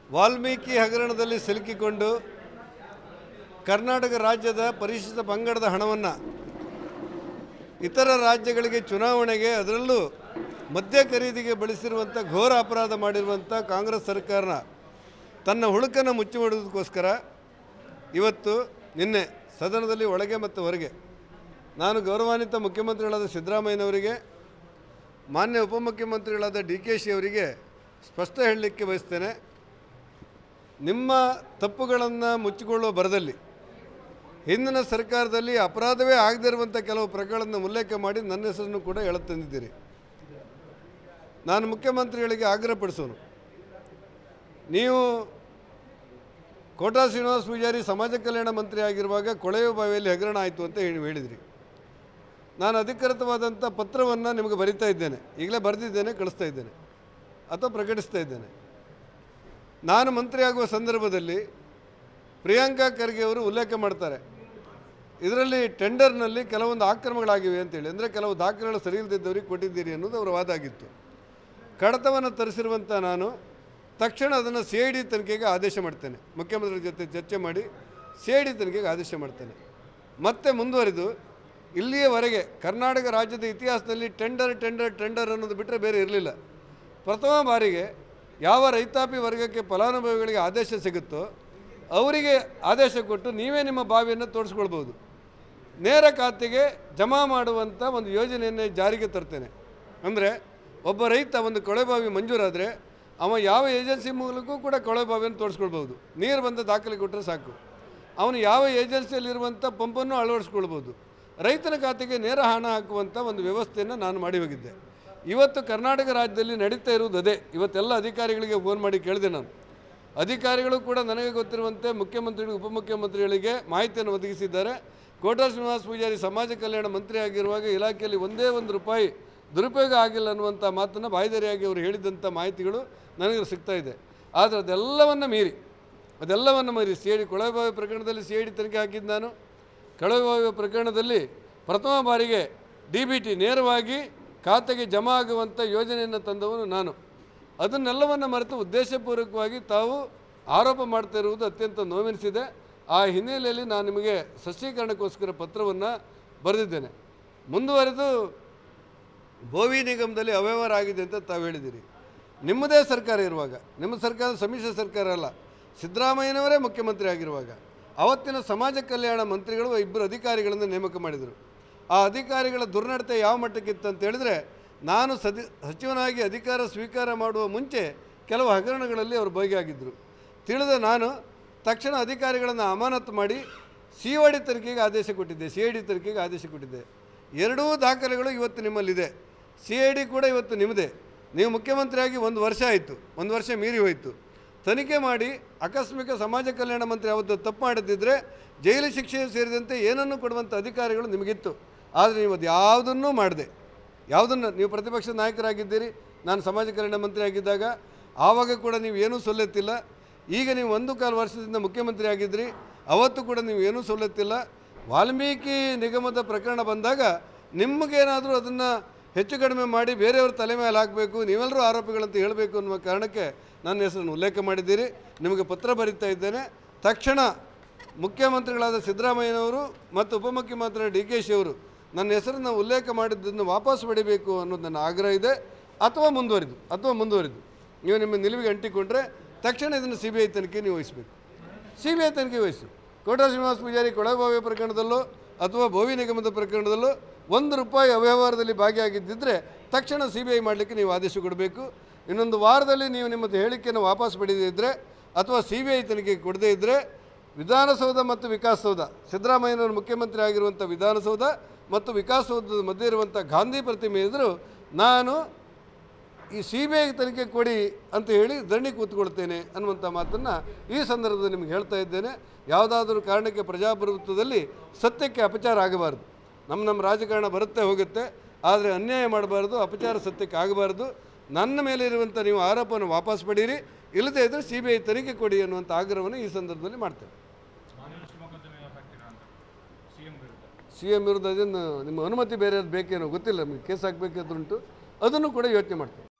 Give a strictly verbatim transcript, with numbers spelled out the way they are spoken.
ವಾಲ್ಮೀಕಿ ಹಗರಣದಲ್ಲಿ ಸಿಲುಕಿಕೊಂಡು ಕರ್ನಾಟಕ ರಾಜ್ಯದ ಪರಿಶಿಷ್ಟ ಪಂಗಡದ ಹಣವನ್ನು ಇತರ ರಾಜ್ಯಗಳಿಗೆ ಚುನಾವಣೆಗೆ ಅದರಲ್ಲೂ ಮದ್ಯ ಖರೀದಿಗೆ ಬಳಸಿರುವಂಥ ಘೋರ ಅಪರಾಧ ಮಾಡಿರುವಂಥ ಕಾಂಗ್ರೆಸ್ ಸರ್ಕಾರ ತನ್ನ ಹುಳುಕನ್ನು ಮುಚ್ಚಿ ಮಾಡುವುದಕ್ಕೋಸ್ಕರ ಇವತ್ತು ನಿನ್ನೆ ಸದನದಲ್ಲಿ ಒಳಗೆ ಮತ್ತು ಹೊರಗೆ ನಾನು ಗೌರವಾನ್ವಿತ ಮುಖ್ಯಮಂತ್ರಿಗಳಾದ ಸಿದ್ದರಾಮಯ್ಯನವರಿಗೆ ಮಾನ್ಯ ಉಪಮುಖ್ಯಮಂತ್ರಿಗಳಾದ ಡಿ ಕೆ ಶಿ ಅವರಿಗೆ ಸ್ಪಷ್ಟ ಹೇಳಲಿಕ್ಕೆ ಬಯಸ್ತೇನೆ. ನಿಮ್ಮ ತಪ್ಪುಗಳನ್ನು ಮುಚ್ಚಿಕೊಳ್ಳುವ ಬರದಲ್ಲಿ ಹಿಂದಿನ ಸರ್ಕಾರದಲ್ಲಿ ಅಪರಾಧವೇ ಆಗದಿರುವಂಥ ಕೆಲವು ಪ್ರಕರಣಗಳನ್ನು ಉಲ್ಲೇಖ ಮಾಡಿ ನನ್ನ ಹೆಸರನ್ನು ಕೂಡ ಹೇಳುತ್ತಂದಿದ್ದೀರಿ. ನಾನು ಮುಖ್ಯಮಂತ್ರಿಗಳಿಗೆ ಆಗ್ರಹಪಡಿಸೋನು, ನೀವು ಕೋಟಾ ಶ್ರೀನಿವಾಸ ಪೂಜಾರಿ ಸಮಾಜ ಕಲ್ಯಾಣ ಮಂತ್ರಿ ಆಗಿರುವಾಗ ಕೊಳವೆ ಬಾವಿಯಲ್ಲಿ ಹಗರಣ ಆಯಿತು ಅಂತ ಹೇಳಿ ಹೇಳಿದ್ರಿ. ನಾನು ಅಧಿಕೃತವಾದಂಥ ಪತ್ರವನ್ನು ನಿಮಗೆ ಬರಿತಾ ಇದ್ದೇನೆ, ಈಗಲೇ ಬರೆದಿದ್ದೇನೆ, ಕಳಿಸ್ತಾ ಇದ್ದೇನೆ ಅಥವಾ ಪ್ರಕಟಿಸ್ತಾ ಇದ್ದೇನೆ. ನಾನು ಮಂತ್ರಿ ಆಗುವ ಸಂದರ್ಭದಲ್ಲಿ ಪ್ರಿಯಾಂಕಾ ಖರ್ಗೆ ಅವರು ಉಲ್ಲೇಖ ಮಾಡ್ತಾರೆ, ಇದರಲ್ಲಿ ಟೆಂಡರ್ನಲ್ಲಿ ಕೆಲವೊಂದು ಆಕ್ರಮಗಳಾಗಿವೆ ಅಂತೇಳಿ, ಅಂದರೆ ಕೆಲವು ದಾಖಲೆಗಳು ಸರಿ ಇಲ್ಲದಿದ್ದವರಿಗೆ ಕೊಟ್ಟಿದ್ದೀರಿ ಅನ್ನೋದು ಅವರ ವಾದ ಆಗಿತ್ತು. ಕಡತವನ್ನು ತರಿಸಿರುವಂಥ ನಾನು ತಕ್ಷಣ ಅದನ್ನು ಸಿ ಐ ಡಿ ತನಿಖೆಗೆ ಆದೇಶ ಮಾಡ್ತೇನೆ. ಮುಖ್ಯಮಂತ್ರಿ ಜೊತೆ ಚರ್ಚೆ ಮಾಡಿ ಸಿ ಐ ಡಿ ತನಿಖೆಗೆ ಆದೇಶ ಮಾಡ್ತೇನೆ. ಮತ್ತೆ ಮುಂದುವರಿದು ಇಲ್ಲಿಯವರೆಗೆ ಕರ್ನಾಟಕ ರಾಜ್ಯದ ಇತಿಹಾಸದಲ್ಲಿ ಟೆಂಡರ್ ಟೆಂಡರ್ ಟೆಂಡರ್ ಅನ್ನೋದು ಬಿಟ್ಟರೆ ಬೇರೆ ಇರಲಿಲ್ಲ. ಪ್ರಥಮ ಬಾರಿಗೆ ಯಾವ ರೈತಾಪಿ ವರ್ಗಕ್ಕೆ ಫಲಾನುಭವಿಗಳಿಗೆ ಆದೇಶ ಸಿಗುತ್ತೋ ಅವರಿಗೆ ಆದೇಶ ಕೊಟ್ಟು ನೀವೇ ನಿಮ್ಮ ಬಾವಿಯನ್ನು ತೋರಿಸ್ಕೊಳ್ಬೋದು, ನೇರ ಖಾತೆಗೆ ಜಮಾ ಮಾಡುವಂಥ ಒಂದು ಯೋಜನೆಯನ್ನು ಜಾರಿಗೆ ತರ್ತೇನೆ. ಅಂದರೆ ಒಬ್ಬ ರೈತ ಒಂದು ಕೊಳವೆಬಾವಿ ಮಂಜೂರಾದರೆ ಅವ ಯಾವ ಏಜೆನ್ಸಿ ಮೂಲಕೂ ಕೂಡ ಕೊಳವೆಬಾವಿಯನ್ನು ತೋರಿಸ್ಕೊಳ್ಬೋದು. ನೀರು ಬಂದ ದಾಖಲೆ ಕೊಟ್ಟರೆ ಸಾಕು, ಅವನು ಯಾವ ಏಜೆನ್ಸಿಯಲ್ಲಿರುವಂಥ ಪಂಪನ್ನು ಅಳವಡಿಸ್ಕೊಳ್ಬೋದು. ರೈತನ ಖಾತೆಗೆ ನೇರ ಹಣ ಹಾಕುವಂಥ ಒಂದು ವ್ಯವಸ್ಥೆಯನ್ನು ನಾನು ಮಾಡಿ ಹೋಗಿದ್ದೆ. ಇವತ್ತು ಕರ್ನಾಟಕ ರಾಜ್ಯದಲ್ಲಿ ನಡೀತಾ ಇರುವುದು ಅದೇ. ಇವತ್ತೆಲ್ಲ ಅಧಿಕಾರಿಗಳಿಗೆ ಫೋನ್ ಮಾಡಿ ಕೇಳಿದೆ ನಾನು. ಅಧಿಕಾರಿಗಳು ಕೂಡ ನನಗೆ ಗೊತ್ತಿರುವಂತೆ ಮುಖ್ಯಮಂತ್ರಿಗಳು ಉಪಮುಖ್ಯಮಂತ್ರಿಗಳಿಗೆ ಮಾಹಿತಿಯನ್ನು ಒದಗಿಸಿದ್ದಾರೆ. ಕೋಟಾ ಶ್ರೀನಿವಾಸ ಪೂಜಾರಿ ಸಮಾಜ ಕಲ್ಯಾಣ ಮಂತ್ರಿ ಆಗಿರುವಾಗ ಇಲಾಖೆಯಲ್ಲಿ ಒಂದೇ ಒಂದು ರೂಪಾಯಿ ದುರುಪಯೋಗ ಆಗಿಲ್ಲ ಅನ್ನುವಂಥ ಮಾತನ್ನು ಬಾಯ್ದರಿಯಾಗಿ ಅವರು ಹೇಳಿದಂಥ ಮಾಹಿತಿಗಳು ನನಗೆ ಸಿಗ್ತಾ ಇದೆ. ಆದರೆ ಅದೆಲ್ಲವನ್ನು ಮೀರಿ ಅದೆಲ್ಲವನ್ನು ಮೀರಿ ಸಿ ಐ ಡಿ ಕೊಳವೆಬಾವಿ ಪ್ರಕರಣದಲ್ಲಿ ಸಿ ಐ ಡಿ ತನಿಖೆ ಹಾಕಿದ್ದು ನಾನು. ಕೊಳವೆಬಾವಿ ಪ್ರಕರಣದಲ್ಲಿ ಪ್ರಥಮ ಬಾರಿಗೆ ಡಿ ಬಿ ಟಿ ನೇರವಾಗಿ ಖಾತೆಗೆ ಜಮಾ ಆಗುವಂಥ ಯೋಜನೆಯನ್ನು ತಂದವನು ನಾನು. ಅದನ್ನೆಲ್ಲವನ್ನು ಮರೆತು ಉದ್ದೇಶಪೂರ್ವಕವಾಗಿ ತಾವು ಆರೋಪ ಮಾಡ್ತಾ ಇರುವುದು ಅತ್ಯಂತ ನೋವೆನಿಸಿದೆ. ಆ ಹಿನ್ನೆಲೆಯಲ್ಲಿ ನಾನು ನಿಮಗೆ ಸಸ್ಯೀಕರಣಕ್ಕೋಸ್ಕರ ಪತ್ರವನ್ನು ಬರೆದಿದ್ದೇನೆ. ಮುಂದುವರೆದು ಬೋವಿ ನಿಗಮದಲ್ಲಿ ಅವ್ಯವಹಾರ ಆಗಿದೆ ಅಂತ ತಾವು ಹೇಳಿದ್ದೀರಿ. ನಿಮ್ಮದೇ ಸರ್ಕಾರ ಇರುವಾಗ, ನಿಮ್ಮ ಸರ್ಕಾರ ಸಮ್ಮಿಶ್ರ ಸರ್ಕಾರ ಅಲ್ಲ, ಸಿದ್ದರಾಮಯ್ಯನವರೇ ಮುಖ್ಯಮಂತ್ರಿ ಆಗಿರುವಾಗ ಅವತ್ತಿನ ಸಮಾಜ ಕಲ್ಯಾಣ ಮಂತ್ರಿಗಳು ಇಬ್ಬರು ಅಧಿಕಾರಿಗಳನ್ನು ನೇಮಕ ಮಾಡಿದರು. ಆ ಅಧಿಕಾರಿಗಳ ದುರ್ನಡತೆ ಯಾವ ಮಟ್ಟಕ್ಕಿತ್ತು ಅಂತ ಹೇಳಿದ್ರೆ, ನಾನು ಸದಿ ಸಚಿವನಾಗಿ ಅಧಿಕಾರ ಸ್ವೀಕಾರ ಮಾಡುವ ಮುಂಚೆ ಕೆಲವು ಹಗರಣಗಳಲ್ಲಿ ಅವರು ಭಾಗಿಯಾಗಿದ್ದರು. ತಿಳಿದ ನಾನು ತಕ್ಷಣ ಅಧಿಕಾರಿಗಳನ್ನು ಅಮಾನತು ಮಾಡಿ ಸಿ ಒ ಡಿ ತನಿಖೆಗೆ ಆದೇಶ ಕೊಟ್ಟಿದ್ದೆ, ಸಿ ಐ ಡಿ ತನಿಖೆಗೆ ಆದೇಶ ಕೊಟ್ಟಿದ್ದೆ. ಎರಡೂ ದಾಖಲೆಗಳು ಇವತ್ತು ನಿಮ್ಮಲ್ಲಿದೆ. ಸಿ ಐ ಡಿ ಕೂಡ ಇವತ್ತು ನಿಮ್ಮದೇ. ನೀವು ಮುಖ್ಯಮಂತ್ರಿಯಾಗಿ ಒಂದು ವರ್ಷ ಆಯಿತು, ಒಂದು ವರ್ಷ ಮೀರಿ ಹೋಯಿತು. ತನಿಖೆ ಮಾಡಿ ಆಕಸ್ಮಿಕ ಸಮಾಜ ಕಲ್ಯಾಣ ಮಂತ್ರಿ ಅವತ್ತು ತಪ್ಪು ಮಾಡಿದ್ದಿದ್ದರೆ ಜೈಲು ಶಿಕ್ಷೆ ಸೇರಿದಂತೆ ಏನನ್ನು ಕೊಡುವಂಥ ಅಧಿಕಾರಿಗಳು ನಿಮಗಿತ್ತು. ಆದರೆ ನೀವು ಅದು ಯಾವುದನ್ನೂ ಮಾಡಿದೆ. ಯಾವುದನ್ನು ನೀವು ಪ್ರತಿಪಕ್ಷ ನಾಯಕರಾಗಿದ್ದೀರಿ, ನಾನು ಸಮಾಜ ಕಲ್ಯಾಣ ಮಂತ್ರಿ ಆಗಿದ್ದಾಗ ಆವಾಗ ಕೂಡ ನೀವು ಏನೂ ಸೊಲ್ಲೆತ್ತಿಲ್ಲ. ಈಗ ನೀವು ಒಂದು ಕಾಲು ವರ್ಷದಿಂದ ಮುಖ್ಯಮಂತ್ರಿ ಆಗಿದ್ದಿರಿ, ಅವತ್ತು ಕೂಡ ನೀವು ಏನೂ ಸೊಲ್ಲೆತ್ತಿಲ್ಲ. ವಾಲ್ಮೀಕಿ ನಿಗಮದ ಪ್ರಕರಣ ಬಂದಾಗ ನಿಮಗೇನಾದರೂ ಅದನ್ನು ಹೆಚ್ಚು ಕಡಿಮೆ ಮಾಡಿ ಬೇರೆಯವ್ರ ತಲೆ ಮೇಲೆ ಹಾಕಬೇಕು, ನೀವೆಲ್ಲರೂ ಆರೋಪಿಗಳಂತ ಹೇಳಬೇಕು ಅನ್ನುವ ಕಾರಣಕ್ಕೆ ನನ್ನ ಹೆಸರನ್ನು ಉಲ್ಲೇಖ ಮಾಡಿದ್ದೀರಿ. ನಿಮಗೆ ಪತ್ರ ಬರೀತಾ ಇದ್ದೇನೆ. ತಕ್ಷಣ ಮುಖ್ಯಮಂತ್ರಿಗಳಾದ ಸಿದ್ದರಾಮಯ್ಯನವರು ಮತ್ತು ಉಪಮುಖ್ಯಮಂತ್ರಿ ಡಿ ಕೆ ಶಿ ಅವರು ನನ್ನ ಹೆಸರನ್ನು ಉಲ್ಲೇಖ ಮಾಡಿದ್ದನ್ನು ವಾಪಸ್ ಪಡಿಬೇಕು ಅನ್ನೋದು ನನ್ನ ಆಗ್ರಹ ಇದೆ. ಅಥವಾ ಮುಂದುವರಿದು ಅಥವಾ ಮುಂದುವರಿದು ನೀವು ನಿಮ್ಮ ನಿಲುವಿಗೆ ಅಂಟಿಕೊಂಡ್ರೆ ತಕ್ಷಣ ಇದನ್ನು ಸಿ ಬಿ ಐ ತನಿಖೆ ನೀವು ವಹಿಸಬೇಕು. ಸಿ ಬಿ ಐ ತನಿಖೆ ವಹಿಸು. ಕೋಟಾ ಶ್ರೀನಿವಾಸ ಪೂಜಾರಿ ಕೊಳವೆಬಾವಿ ಪ್ರಕರಣದಲ್ಲೋ ಅಥವಾ ಬೋವಿ ನಿಗಮದ ಪ್ರಕರಣದಲ್ಲೋ ಒಂದು ರೂಪಾಯಿ ಅವ್ಯವಹಾರದಲ್ಲಿ ಭಾಗಿಯಾಗಿದ್ದಿದ್ದರೆ ತಕ್ಷಣ ಸಿ ಬಿ ಐ ಮಾಡಲಿಕ್ಕೆ ನೀವು ಆದೇಶ ಕೊಡಬೇಕು. ಇನ್ನೊಂದು ವಾರದಲ್ಲಿ ನೀವು ನಿಮ್ಮದು ಹೇಳಿಕೆಯನ್ನು ವಾಪಸ್ ಪಡೆಯದೇ ಇದ್ದರೆ ಅಥವಾ ಸಿ ಬಿ ಐ ತನಿಖೆಗೆ ಕೊಡದೇ ಇದ್ದರೆ ವಿಧಾನಸೌಧ ಮತ್ತು ವಿಕಾಸಸೌಧ, ಸಿದ್ದರಾಮಯ್ಯನವರು ಮುಖ್ಯಮಂತ್ರಿ ಆಗಿರುವಂಥ ವಿಧಾನಸೌಧ ಮತ್ತು ವಿಕಾಸಸೌಧದ ಮಧ್ಯೆ ಇರುವಂಥ ಗಾಂಧಿ ಪ್ರತಿಮೆ ಎದುರು ನಾನು ಈ ಸಿ ಬಿ ಐ ತನಿಖೆ ಕೊಡಿ ಅಂತ ಹೇಳಿ ಧರಣಿ ಕೂತ್ಕೊಳ್ತೇನೆ ಅನ್ನುವಂಥ ಮಾತನ್ನು ಈ ಸಂದರ್ಭದಲ್ಲಿ ನಿಮಗೆ ಹೇಳ್ತಾ ಇದ್ದೇನೆ. ಯಾವುದಾದ್ರೂ ಕಾರಣಕ್ಕೆ ಪ್ರಜಾಪ್ರಭುತ್ವದಲ್ಲಿ ಸತ್ಯಕ್ಕೆ ಅಪಚಾರ ಆಗಬಾರ್ದು. ನಮ್ಮ ನಮ್ಮ ರಾಜಕಾರಣ ಬರುತ್ತೆ ಹೋಗುತ್ತೆ, ಆದರೆ ಅನ್ಯಾಯ ಮಾಡಬಾರ್ದು, ಅಪಚಾರ ಸತ್ಯಕ್ಕೆ ಆಗಬಾರ್ದು. ನನ್ನ ಮೇಲೆ ಇರುವಂಥ ನೀವು ಆರೋಪವನ್ನು ವಾಪಸ್ ಪಡೀರಿ, ಇಲ್ಲದೇ ಇದ್ದರೆ ಸಿ ಬಿ ಐ ತನಿಖೆ ಕೊಡಿ ಅನ್ನುವಂಥ ಆಗ್ರಹವನ್ನು ಈ ಸಂದರ್ಭದಲ್ಲಿ ಮಾಡ್ತೇನೆ. ಸಿ ಎಂ ವಿರುದ್ಧ ಅದನ್ನು ನಿಮ್ಮ ಅನುಮತಿ ಬೇರೆ ಬೇಕೇನೋ ಗೊತ್ತಿಲ್ಲ, ನಮಗೆ ಕೇಸ್ ಹಾಕಬೇಕಾದ್ರುಂಟು, ಅದನ್ನು ಕೂಡ ಯೋಚನೆ ಮಾಡ್ತೇವೆ.